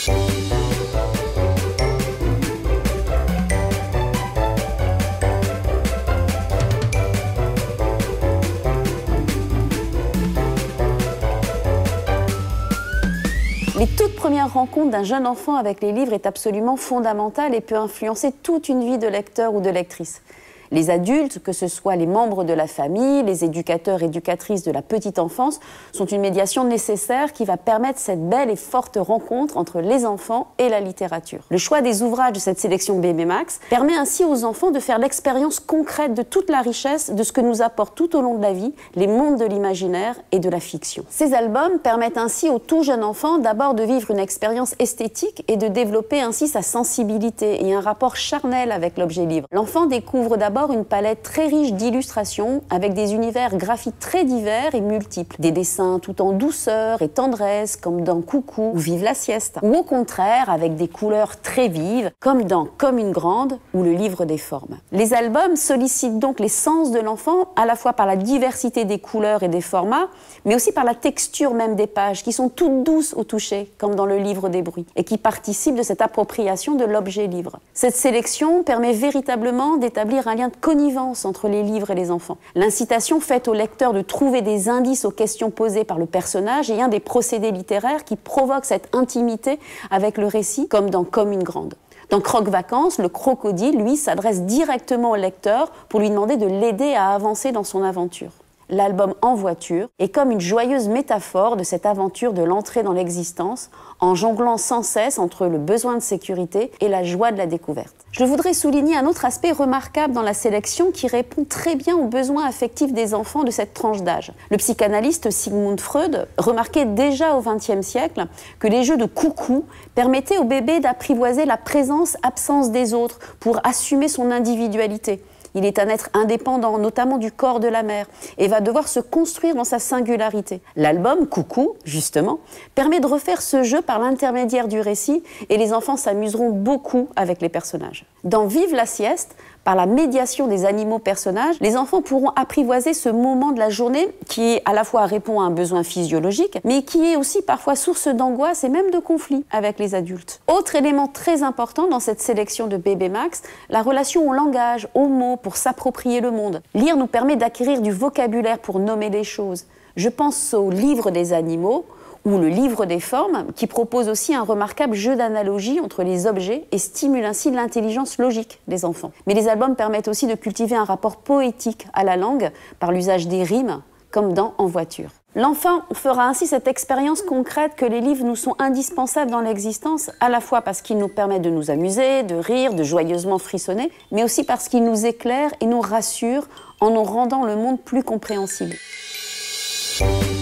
Les toutes premières rencontres d'un jeune enfant avec les livres est absolument fondamentale et peut influencer toute une vie de lecteur ou de lectrice. Les adultes, que ce soit les membres de la famille, les éducateurs, éducatrices de la petite enfance, sont une médiation nécessaire qui va permettre cette belle et forte rencontre entre les enfants et la littérature. Le choix des ouvrages de cette sélection BB Max permet ainsi aux enfants de faire l'expérience concrète de toute la richesse de ce que nous apportent tout au long de la vie les mondes de l'imaginaire et de la fiction. Ces albums permettent ainsi au tout jeune enfant d'abord de vivre une expérience esthétique et de développer ainsi sa sensibilité et un rapport charnel avec l'objet livre. L'enfant découvre d'abord une palette très riche d'illustrations avec des univers graphiques très divers et multiples. Des dessins tout en douceur et tendresse comme dans Coucou ou Vive la sieste. Ou au contraire avec des couleurs très vives comme dans Comme une grande ou Le livre des formes. Les albums sollicitent donc les sens de l'enfant à la fois par la diversité des couleurs et des formats mais aussi par la texture même des pages qui sont toutes douces au toucher comme dans Le livre des bruits et qui participent de cette appropriation de l'objet livre. Cette sélection permet véritablement d'établir un lien de connivence entre les livres et les enfants. L'incitation faite au lecteur de trouver des indices aux questions posées par le personnage est un des procédés littéraires qui provoque cette intimité avec le récit, comme dans Comme une grande. Dans Croque-Vacances, le crocodile, lui, s'adresse directement au lecteur pour lui demander de l'aider à avancer dans son aventure. L'album En voiture est comme une joyeuse métaphore de cette aventure de l'entrée dans l'existence, en jonglant sans cesse entre le besoin de sécurité et la joie de la découverte. Je voudrais souligner un autre aspect remarquable dans la sélection qui répond très bien aux besoins affectifs des enfants de cette tranche d'âge. Le psychanalyste Sigmund Freud remarquait déjà au XXe siècle que les jeux de coucou permettaient au bébé d'apprivoiser la présence-absence des autres pour assumer son individualité. Il est un être indépendant, notamment du corps de la mère, et va devoir se construire dans sa singularité. L'album Coucou, justement, permet de refaire ce jeu par l'intermédiaire du récit, et les enfants s'amuseront beaucoup avec les personnages. Dans Vive la sieste, par la médiation des animaux personnages, les enfants pourront apprivoiser ce moment de la journée qui à la fois répond à un besoin physiologique, mais qui est aussi parfois source d'angoisse et même de conflits avec les adultes. Autre élément très important dans cette sélection de BB Max, la relation au langage, aux mots pour s'approprier le monde. Lire nous permet d'acquérir du vocabulaire pour nommer les choses. Je pense au livre des animaux, ou le livre des formes, qui propose aussi un remarquable jeu d'analogie entre les objets et stimule ainsi l'intelligence logique des enfants. Mais les albums permettent aussi de cultiver un rapport poétique à la langue par l'usage des rimes, comme dans En voiture. L'enfant fera ainsi cette expérience concrète que les livres nous sont indispensables dans l'existence, à la fois parce qu'ils nous permettent de nous amuser, de rire, de joyeusement frissonner, mais aussi parce qu'ils nous éclairent et nous rassurent en nous rendant le monde plus compréhensible.